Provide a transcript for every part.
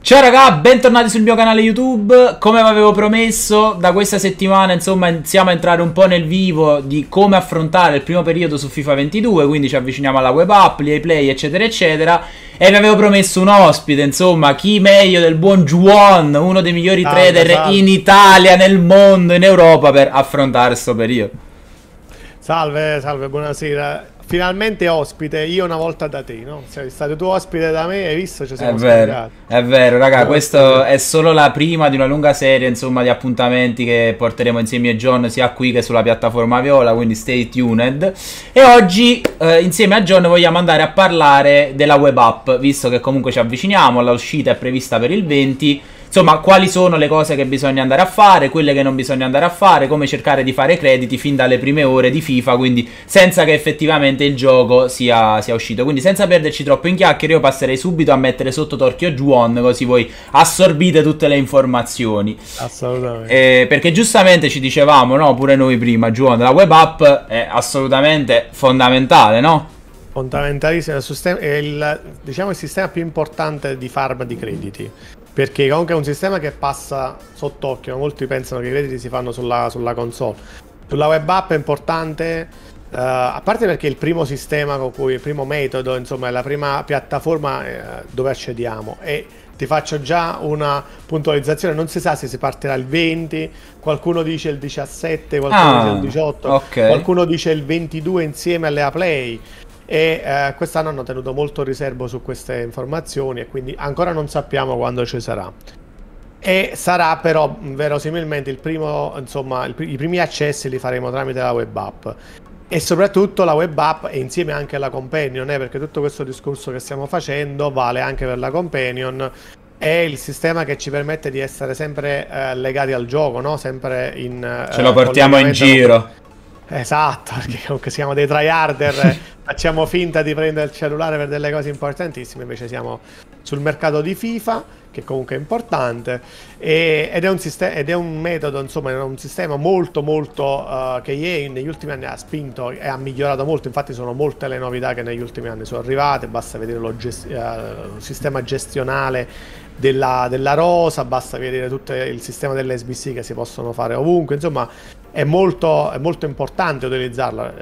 Ciao raga, bentornati sul mio canale YouTube. Come vi avevo promesso, da questa settimana insomma iniziamo a entrare un po' nel vivo di come affrontare il primo periodo su FIFA 22, quindi ci avviciniamo alla web app, l'EA Play eccetera eccetera. E vi avevo promesso un ospite, insomma, chi meglio del buon Juan, uno dei migliori trader in Italia, nel mondo, in Europa, per affrontare questo periodo. Salve, salve, buonasera. Finalmente ospite, io una volta da te, no? Sei stato tu ospite da me, hai visto? Ci siamo scambiati. È vero, raga, questo è solo la prima di una lunga serie, insomma, di appuntamenti che porteremo insieme a John sia qui che sulla piattaforma Viola, quindi stay tuned. E oggi, insieme a John, vogliamo andare a parlare della web app, visto che comunque ci avviciniamo, l'uscita è prevista per il 20. Insomma, quali sono le cose che bisogna andare a fare, quelle che non bisogna andare a fare, come cercare di fare crediti fin dalle prime ore di FIFA, quindi senza che effettivamente il gioco sia uscito. Quindi senza perderci troppo in chiacchiere io passerei subito a mettere sotto torchio Juan, così voi assorbite tutte le informazioni. Assolutamente. Perché giustamente ci dicevamo, no, pure noi prima, Juan, la web app è assolutamente fondamentale, no? Fondamentalissimo, è il sistema più importante di farm di crediti. Perché comunque è un sistema che passa sott'occhio, molti pensano che i crediti si fanno sulla console. Sulla web app è importante, a parte perché è il primo sistema con cui, il primo metodo, insomma è la prima piattaforma dove accediamo. E ti faccio già una puntualizzazione, non si sa se si partirà il 20, qualcuno dice il 17, qualcuno dice il 18, okay. Qualcuno dice il 22 insieme alle Play. E quest'anno hanno tenuto molto riservo su queste informazioni e quindi ancora non sappiamo quando ci sarà. E sarà però verosimilmente il primo, insomma, i primi accessi li faremo tramite la web app. E soprattutto la web app e insieme anche alla companion, perché tutto questo discorso che stiamo facendo vale anche per la companion. È il sistema che ci permette di essere sempre legati al gioco, no? Sempre in ce lo portiamo in giro. Esatto, perché comunque siamo dei tryharder, facciamo finta di prendere il cellulare per delle cose importantissime, invece siamo sul mercato di FIFA, che comunque è importante, ed è un metodo, insomma, è un sistema molto che EA negli ultimi anni ha spinto e ha migliorato molto. Infatti sono molte le novità che negli ultimi anni sono arrivate, basta vedere lo sistema gestionale della rosa, basta vedere tutto il sistema dell'SBC che si possono fare ovunque, insomma è molto importante utilizzarlo,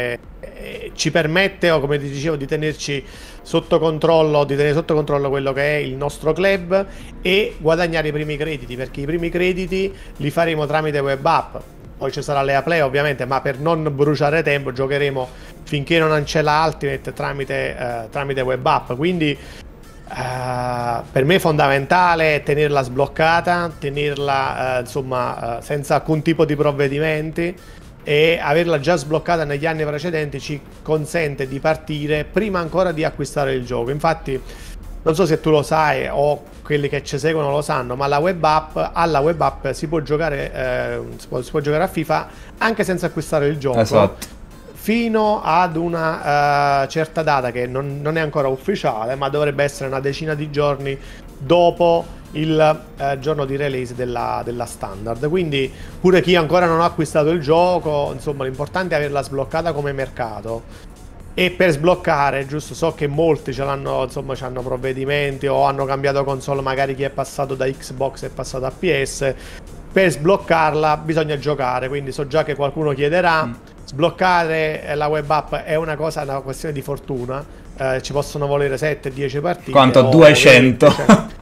ci permette, o come ti dicevo, di tenerci sotto controllo, di tenere sotto controllo quello che è il nostro club e guadagnare i primi crediti, perché i primi crediti li faremo tramite web app. Poi ci sarà l'EA Play ovviamente, ma per non bruciare tempo giocheremo finché non c'è la Ultimate tramite web app. Quindi per me è fondamentale tenerla sbloccata, tenerla insomma senza alcun tipo di provvedimenti, e averla già sbloccata negli anni precedenti ci consente di partire prima ancora di acquistare il gioco. Infatti non so se tu lo sai o quelli che ci seguono lo sanno, ma alla web app si può giocare a FIFA anche senza acquistare il gioco. Esatto. Fino ad una certa data che non è ancora ufficiale, ma dovrebbe essere una decina di giorni dopo il giorno di release della standard. Quindi pure chi ancora non ha acquistato il gioco, insomma l'importante è averla sbloccata come mercato. E per sbloccare, giusto, so che molti ce l'hanno, insomma, hanno provvedimenti o hanno cambiato console, magari chi è passato da Xbox è passato a PS. Per sbloccarla bisogna giocare, quindi so già che qualcuno chiederà. Sbloccare la web app è una questione di fortuna, ci possono volere 7-10 partite. Quanto? 200?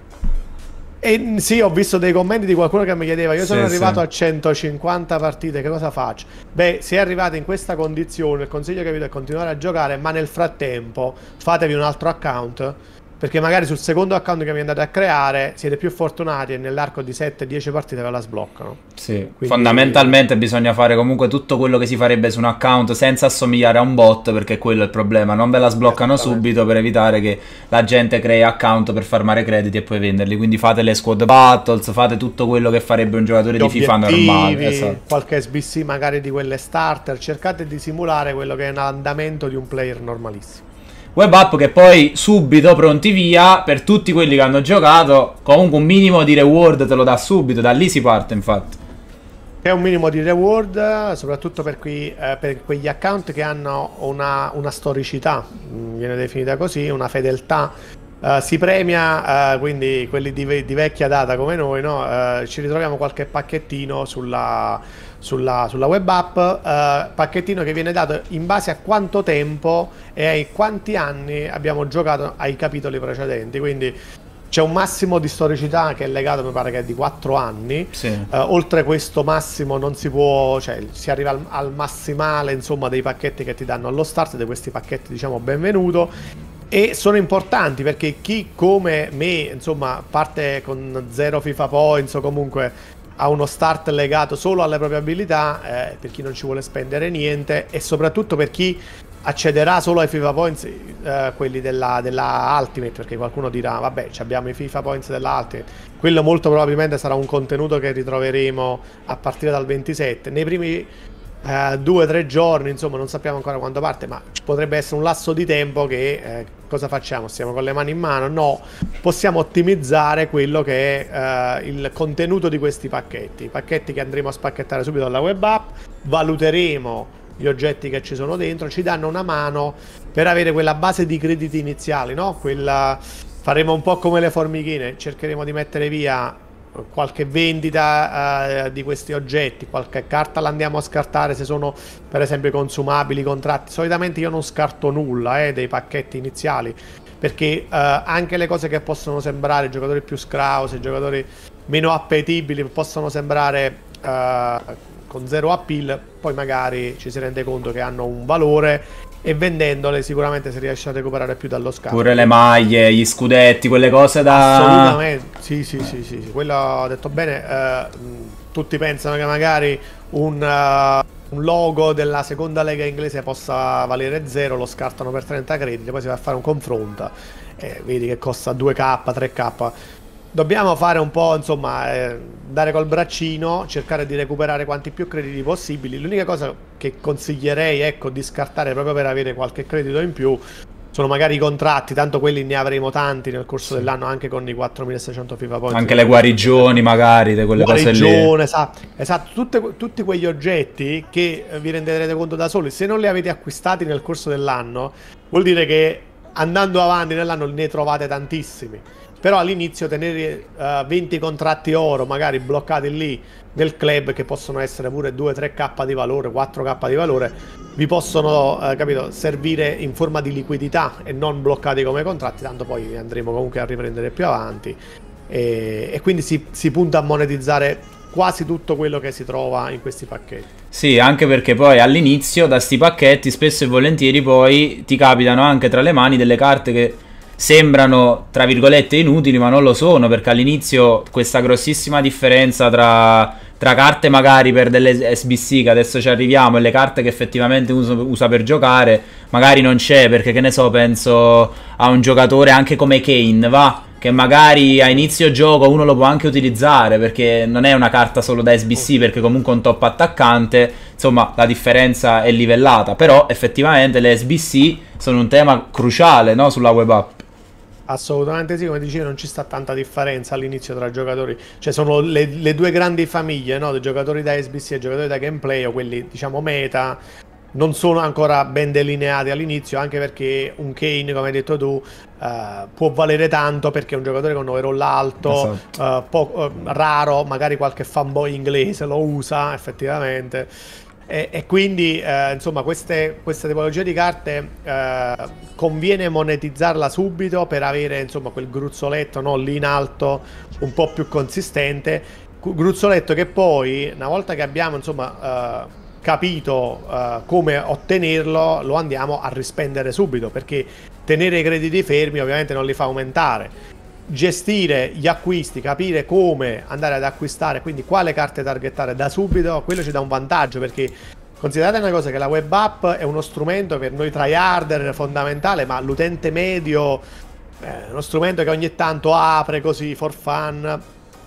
E sì, ho visto dei commenti di qualcuno che mi chiedeva: io sono arrivato sì. a 150 partite, che cosa faccio? Beh, se arrivate in questa condizione, il consiglio che vi do è continuare a giocare, ma nel frattempo fatevi un altro account, perché magari sul secondo account che vi andate a creare siete più fortunati e nell'arco di 7-10 partite ve la sbloccano. Sì, quindi fondamentalmente bisogna fare comunque tutto quello che si farebbe su un account senza assomigliare a un bot, perché quello è il problema. Non ve la sbloccano subito per evitare che la gente crei account per farmare crediti e poi venderli. Quindi fate le squad battles, fate tutto quello che farebbe un giocatore di FIFA normale. Esatto. Qualche SBC magari di quelle starter, cercate di simulare quello che è l'andamento di un player normalissimo. Web app che poi subito pronti via per tutti quelli che hanno giocato, comunque un minimo di reward te lo dà subito, da lì si parte infatti. C'è un minimo di reward, soprattutto per quegli account che hanno una storicità, viene definita così, una fedeltà si premia, quindi quelli di vecchia data come noi, no? Ci ritroviamo qualche pacchettino sulla web app, pacchettino che viene dato in base a quanto tempo e ai quanti anni abbiamo giocato ai capitoli precedenti, quindi c'è un massimo di storicità che è legato, mi pare che è di 4 anni. Sì. Oltre questo massimo non si può, cioè si arriva al massimale, insomma, dei pacchetti che ti danno allo start, di questi pacchetti, diciamo, benvenuto. E sono importanti perché chi come me, insomma, parte con 0 FIFA points o comunque ha uno start legato solo alle proprie abilità, per chi non ci vuole spendere niente, e soprattutto per chi accederà solo ai FIFA Points, quelli della Ultimate, perché qualcuno dirà vabbè, abbiamo i FIFA Points della Ultimate, quello molto probabilmente sarà un contenuto che ritroveremo a partire dal 27 nei primi 2-3 giorni, insomma non sappiamo ancora quando parte, ma potrebbe essere un lasso di tempo che cosa facciamo? Stiamo con le mani in mano? No, possiamo ottimizzare quello che è il contenuto di questi pacchetti, i pacchetti che andremo a spacchettare subito dalla web app, valuteremo gli oggetti che ci sono dentro, ci danno una mano per avere quella base di crediti iniziali, no? Faremo un po' come le formichine, cercheremo di mettere via qualche vendita di questi oggetti, qualche carta la andiamo a scartare se sono per esempio consumabili, contratti. Solitamente io non scarto nulla dei pacchetti iniziali, perché anche le cose che possono sembrare giocatori più scrausi, giocatori meno appetibili, possono sembrare con 0 appeal, poi magari ci si rende conto che hanno un valore e vendendole sicuramente si riesce a recuperare più dallo scatto. Pure le maglie, gli scudetti, quelle cose da... Assolutamente, sì, quello ho detto bene. Tutti pensano che magari un logo della seconda lega inglese possa valere 0, lo scartano per 30 crediti, poi si va a fare un confronto e vedi che costa 2k, 3k. Dobbiamo fare un po', insomma, dare col braccino, cercare di recuperare quanti più crediti possibili. L'unica cosa che consiglierei, ecco, di scartare proprio per avere qualche credito in più sono magari i contratti, tanto quelli ne avremo tanti nel corso dell'anno, anche con i 4600 FIFA Points. Anche le guarigioni magari, di quelle cose lì. Esatto, tutti quegli oggetti che vi renderete conto da soli, se non li avete acquistati nel corso dell'anno, vuol dire che andando avanti nell'anno ne trovate tantissimi. Però all'inizio tenere 20 contratti oro magari bloccati lì nel club, che possono essere pure 2-3k di valore, 4k di valore, vi possono capito, servire in forma di liquidità e non bloccati come contratti, tanto poi andremo comunque a riprendere più avanti e quindi si punta a monetizzare quasi tutto quello che si trova in questi pacchetti. Sì, anche perché poi all'inizio da sti pacchetti spesso e volentieri poi ti capitano anche tra le mani delle carte che sembrano tra virgolette inutili, ma non lo sono, perché all'inizio questa grossissima differenza tra carte magari per delle SBC, che adesso ci arriviamo, e le carte che effettivamente usa per giocare magari non c'è, perché che ne so, penso a un giocatore anche come Kane, va, che magari a inizio gioco uno lo può anche utilizzare perché non è una carta solo da SBC, perché comunque è un top attaccante, insomma la differenza è livellata, però effettivamente le SBC sono un tema cruciale, no, sulla web app. Assolutamente sì, come dicevi non ci sta tanta differenza all'inizio tra giocatori, cioè sono le due grandi famiglie, no? Dei giocatori da SBC e giocatori da gameplay, o quelli diciamo meta, non sono ancora ben delineati all'inizio, anche perché un Kane, come hai detto tu, può valere tanto perché è un giocatore con un overall alto, esatto. Raro, magari qualche fanboy inglese lo usa effettivamente. E quindi insomma queste tipologie di carte conviene monetizzarla subito per avere insomma quel gruzzoletto, no, lì in alto un po' più consistente, gruzzoletto che poi una volta che abbiamo insomma capito come ottenerlo, lo andiamo a rispendere subito, perché tenere i crediti fermi ovviamente non li fa aumentare. Gestire gli acquisti, capire come andare ad acquistare, quindi quale carte targettare da subito, quello ci dà un vantaggio, perché considerate una cosa, che la web app è uno strumento per noi tryharder fondamentale, ma l'utente medio è uno strumento che ogni tanto apre così for fun,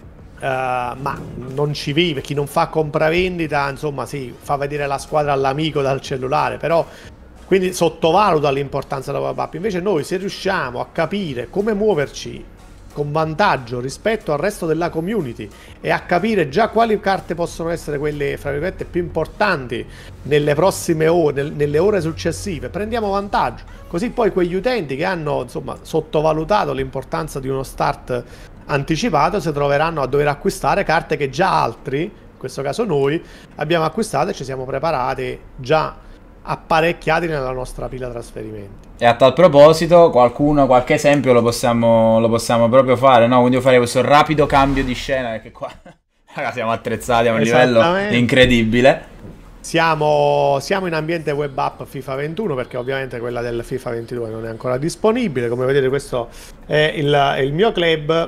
ma non ci vive. Chi non fa compravendita, insomma, sì, fa vedere la squadra all'amico dal cellulare, però quindi sottovaluta l'importanza della web app. Invece noi, se riusciamo a capire come muoverci con vantaggio rispetto al resto della community e a capire già quali carte possono essere quelle, fra virgolette, più importanti nelle prossime ore, nelle ore successive, prendiamo vantaggio. Così poi quegli utenti che hanno, insomma, sottovalutato l'importanza di uno start anticipato si troveranno a dover acquistare carte che già altri, in questo caso noi, abbiamo acquistato e ci siamo preparati già apparecchiati nella nostra pila trasferimenti. E a tal proposito, qualche esempio lo possiamo proprio fare, no? Quindi io farei questo rapido cambio di scena, perché qua ragazzi, siamo attrezzati a un livello incredibile. Siamo in ambiente web app FIFA 21, perché ovviamente quella del FIFA 22 non è ancora disponibile. Come vedete, questo è il mio club.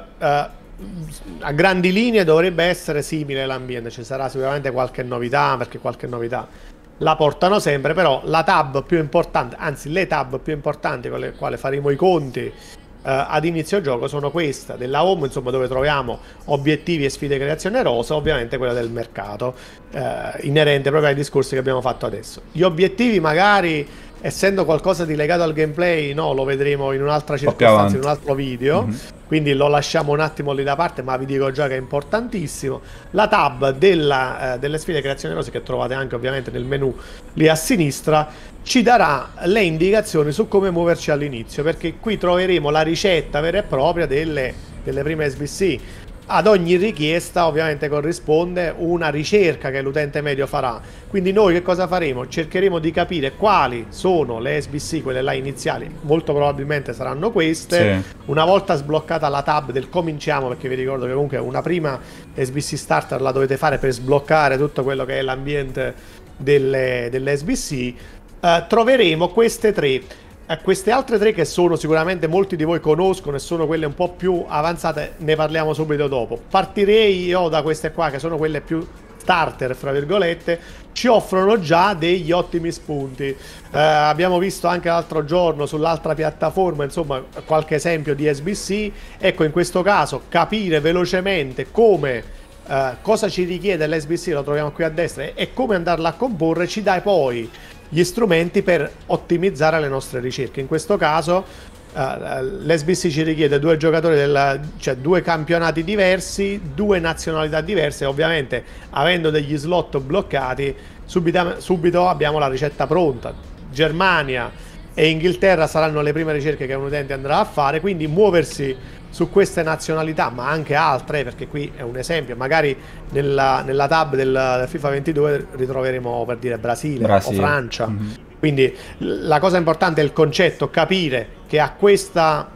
A grandi linee dovrebbe essere simile l'ambiente, ci sarà sicuramente qualche novità, perché qualche novità la portano sempre, però la tab più importante, anzi le tab più importanti con le quali faremo i conti ad inizio gioco sono questa della home, insomma, dove troviamo obiettivi e sfide creazione rosa, ovviamente quella del mercato, inerente proprio ai discorsi che abbiamo fatto adesso. Gli obiettivi, magari essendo qualcosa di legato al gameplay, no, lo vedremo in un'altra circostanza, in un altro video, quindi lo lasciamo un attimo lì da parte, ma vi dico già che è importantissimo. La tab delle sfide creazione rose, che trovate anche ovviamente nel menu lì a sinistra, ci darà le indicazioni su come muoverci all'inizio, perché qui troveremo la ricetta vera e propria delle prime SBC. Ad ogni richiesta ovviamente corrisponde una ricerca che l'utente medio farà, quindi noi che cosa faremo? Cercheremo di capire quali sono le SBC, quelle là iniziali, molto probabilmente saranno queste. Sì. Una volta sbloccata la tab del cominciamo, perché vi ricordo che comunque una prima SBC starter la dovete fare per sbloccare tutto quello che è l'ambiente delle SBC, troveremo queste tre. Queste altre tre, che sono sicuramente molti di voi conoscono e sono quelle un po' più avanzate, ne parliamo subito dopo. Partirei io da queste qua, che sono quelle più starter, fra virgolette, ci offrono già degli ottimi spunti. Abbiamo visto anche l'altro giorno sull'altra piattaforma, insomma, qualche esempio di SBC. Ecco, in questo caso capire velocemente come cosa ci richiede l'SBC, lo troviamo qui a destra, e come andarla a comporre ci dà poi gli strumenti per ottimizzare le nostre ricerche. In questo caso l'SBC ci richiede due giocatori, cioè due campionati diversi, due nazionalità diverse. Ovviamente, avendo degli slot bloccati, subito abbiamo la ricetta pronta. Germania e Inghilterra saranno le prime ricerche che un utente andrà a fare, quindi muoversi su queste nazionalità, ma anche altre, perché qui è un esempio, magari nella tab del FIFA 22 ritroveremo, per dire, Brasile o Francia. Quindi la cosa importante è il concetto, capire che a questa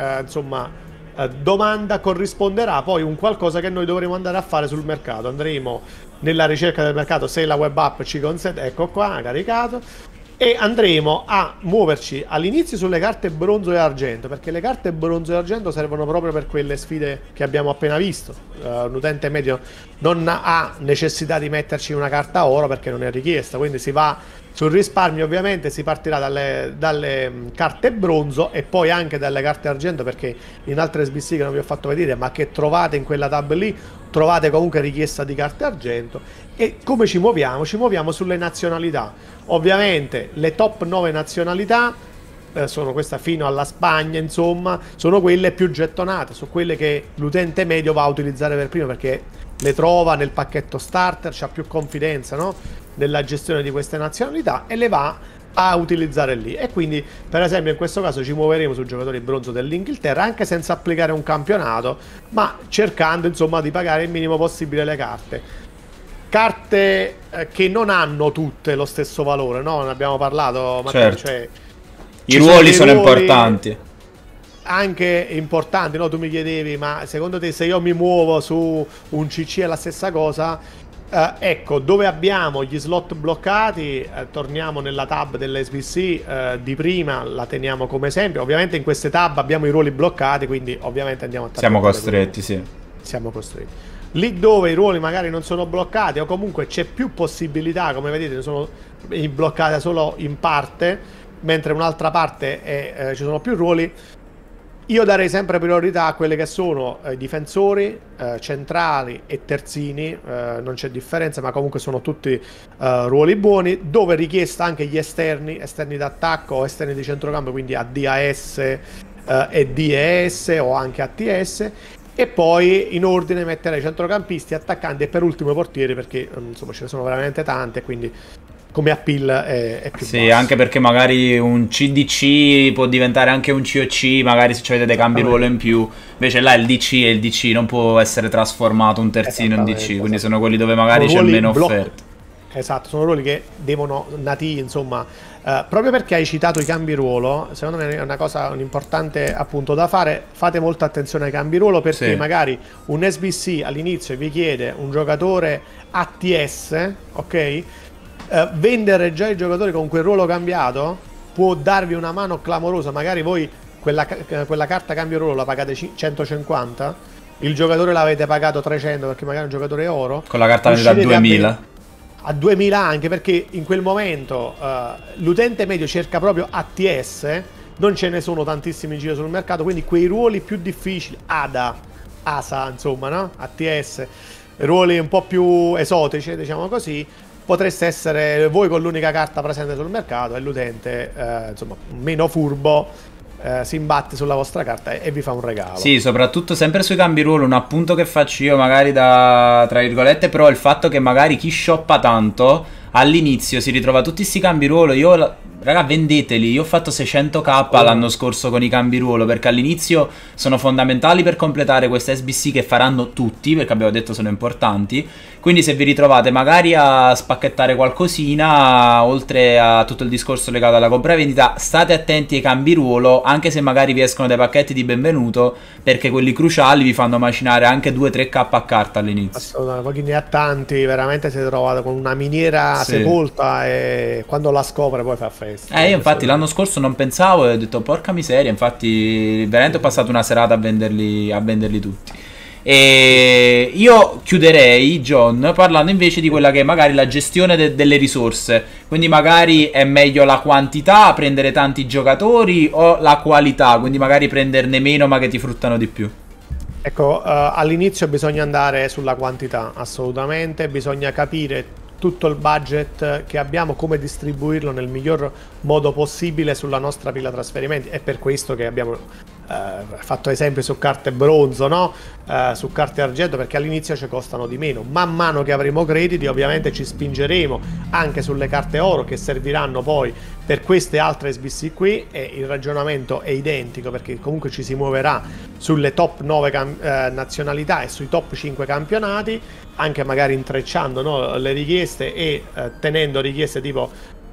domanda corrisponderà poi un qualcosa che noi dovremo andare a fare sul mercato. Andremo nella ricerca del mercato, se la web app ci consente, ecco qua, caricato, e andremo a muoverci all'inizio sulle carte bronzo e argento, perché le carte bronzo e argento servono proprio per quelle sfide che abbiamo appena visto. Un utente medio non ha necessità di metterci una carta oro perché non è richiesta, quindi si va sul risparmio. Ovviamente si partirà dalle carte bronzo e poi anche dalle carte argento, perché in altre SBC che non vi ho fatto vedere, ma che trovate in quella tab lì, trovate comunque richiesta di carte argento. E come ci muoviamo? Ci muoviamo sulle nazionalità. Ovviamente le top 9 nazionalità sono questa fino alla Spagna, insomma, sono quelle più gettonate, sono quelle che l'utente medio va a utilizzare per primo, perché le trova nel pacchetto starter, c'ha più confidenza, no? Nella gestione di queste nazionalità, e le va a utilizzare lì. E quindi, per esempio, in questo caso ci muoveremo sui giocatori bronzo dell'Inghilterra, anche senza applicare un campionato, ma cercando, insomma, di pagare il minimo possibile le carte. Carte che non hanno tutte lo stesso valore, no? Ne abbiamo parlato, certo. Cioè, i ruoli sono importanti. Anche importanti, no? Tu mi chiedevi, ma secondo te se io mi muovo su un CC è la stessa cosa? Ecco, dove abbiamo gli slot bloccati, torniamo nella tab dell'SBC di prima, la teniamo come esempio. Ovviamente in queste tab abbiamo i ruoli bloccati, quindi ovviamente andiamo a siamo costretti, sì. Siamo costretti. Lì dove i ruoli magari non sono bloccati, o comunque c'è più possibilità, come vedete, sono bloccate solo in parte, mentre un'altra parte ci sono più ruoli. Io darei sempre priorità a quelle che sono difensori, centrali e terzini, non c'è differenza, ma comunque sono tutti ruoli buoni, dove è richiesta anche gli esterni d'attacco o esterni di centrocampo, quindi ADAS, ED e S o anche ATS, e poi in ordine metterei centrocampisti, attaccanti e per ultimo i portieri, perché insomma ce ne sono veramente tante, quindi come appeal è più sì, basso. anche perché magari un CDC può diventare anche un COC, magari se avete dei cambi ruolo in più, invece là il DC e il DC non può essere trasformato un terzino in DC, quindi sono quelli dove magari c'è meno offerta. Esatto, sono ruoli che devono nati, insomma, proprio perché hai citato i cambi ruolo, secondo me è una cosa importante appunto da fare, fate molta attenzione ai cambi ruolo, perché Sì. magari un SBC all'inizio vi chiede un giocatore ATS, ok? Vendere già i giocatori con quel ruolo cambiato può darvi una mano clamorosa, magari voi quella carta cambio ruolo la pagate 150, il giocatore l'avete pagato 300 perché magari è un giocatore oro, Con la carta vendita a 2000. A 2000 anche perché in quel momento l'utente medio cerca proprio ATS, non ce ne sono tantissimi in giro sul mercato, quindi quei ruoli più difficili, ASA insomma, no? ATS, ruoli un po' più esotici, diciamo così, potreste essere voi con l'unica carta presente sul mercato e l'utente insomma meno furbo si imbatte sulla vostra carta e vi fa un regalo. Sì, soprattutto sempre sui cambi ruolo, un appunto che faccio io magari da, tra virgolette, però il fatto che magari chi shoppa tanto all'inizio si ritrova tutti sti cambi ruolo, raga, vendeteli, io ho fatto 600k l'anno scorso con i cambi ruolo, perché all'inizio sono fondamentali per completare queste SBC che faranno tutti, perché abbiamo detto sono importanti, quindi se vi ritrovate magari a spacchettare qualcosina, oltre a tutto il discorso legato alla compravendita, state attenti ai cambi ruolo, anche se magari vi escono dei pacchetti di benvenuto, perché quelli cruciali vi fanno macinare anche 2-3k a carta all'inizio. Assolutamente, poi chi ne ha tanti, veramente si è trovato con una miniera sepolta e quando la scopre poi fa festa. Io infatti l'anno scorso non pensavo e ho detto porca miseria, infatti veramente ho passato una serata a venderli tutti. E io chiuderei, John, parlando invece di quella che è magari la gestione delle risorse. Quindi magari è meglio la quantità, prendere tanti giocatori, o la qualità, quindi magari prenderne meno ma che ti fruttano di più. Ecco, all'inizio bisogna andare sulla quantità, assolutamente, bisogna capire tutto il budget che abbiamo, come distribuirlo nel miglior modo possibile sulla nostra pila trasferimenti. È per questo che abbiamo fatto esempio su carte bronzo, no? Su carte argento, perché all'inizio ci costano di meno. Man mano che avremo crediti ovviamente ci spingeremo anche sulle carte oro, che serviranno poi per queste altre SBC qui, e il ragionamento è identico, perché comunque ci si muoverà sulle top 9 nazionalità e sui top 5 campionati, anche magari intrecciando, no, le richieste e tenendo richieste tipo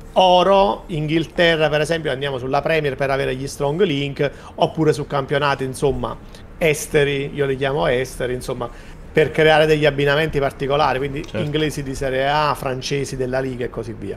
oro. Inghilterra per esempio andiamo sulla Premier per avere gli strong link, oppure su campionati insomma esteri, io li chiamo esteri, insomma, per creare degli abbinamenti particolari, quindi certo, inglesi di Serie A, francesi della Liga e così via.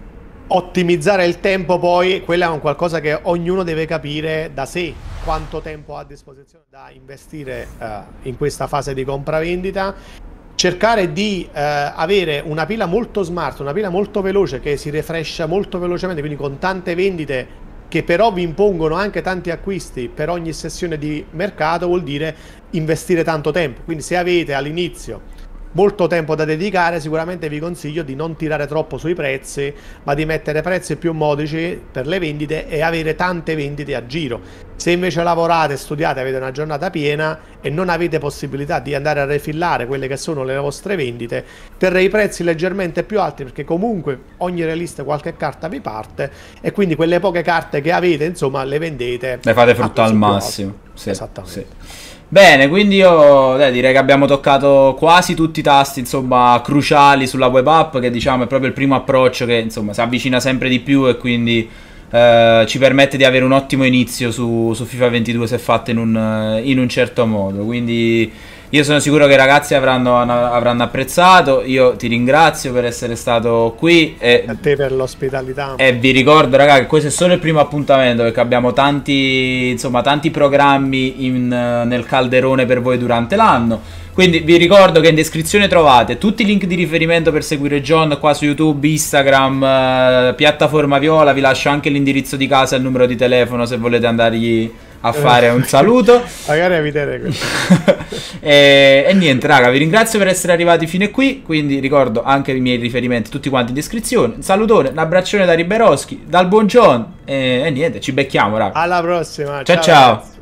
Ottimizzare il tempo poi, quello è un qualcosa che ognuno deve capire da sé, quanto tempo ha a disposizione da investire in questa fase di compravendita. Cercare di avere una pila molto smart, una pila molto veloce, che si refrescia molto velocemente, quindi con tante vendite che però vi impongono anche tanti acquisti per ogni sessione di mercato, vuol dire investire tanto tempo. Quindi se avete all'inizio molto tempo da dedicare, sicuramente vi consiglio di non tirare troppo sui prezzi, ma di mettere prezzi più modici per le vendite e avere tante vendite a giro. Se invece lavorate, studiate, avete una giornata piena e non avete possibilità di andare a refillare quelle che sono le vostre vendite, terrei i prezzi leggermente più alti, perché comunque ogni release qualche carta vi parte e quindi quelle poche carte che avete, insomma, le vendete, le fate fruttare al massimo. Sì, esattamente. Sì. Bene, quindi io direi che abbiamo toccato quasi tutti i tasti, insomma, cruciali sulla web app, che diciamo è proprio il primo approccio che, insomma, si avvicina sempre di più e quindi ci permette di avere un ottimo inizio su FIFA 22 se fatto in un certo modo. Quindi io sono sicuro che i ragazzi avranno apprezzato. Io ti ringrazio per essere stato qui e a te per l'ospitalità. E vi ricordo, ragazzi, che questo è solo il primo appuntamento, perché abbiamo tanti programmi nel calderone per voi durante l'anno. Quindi vi ricordo che in descrizione trovate tutti i link di riferimento per seguire John qua su YouTube, Instagram, piattaforma Viola. Vi lascio anche l'indirizzo di casa e il numero di telefono se volete andargli a fare un saluto. Magari eviterei questo. E niente raga, vi ringrazio per essere arrivati fino a qui, quindi ricordo anche i miei riferimenti tutti quanti in descrizione. Un salutone, un abbraccione da Riberoschi, dal buon John, e niente, ci becchiamo raga. Alla prossima, ciao ciao.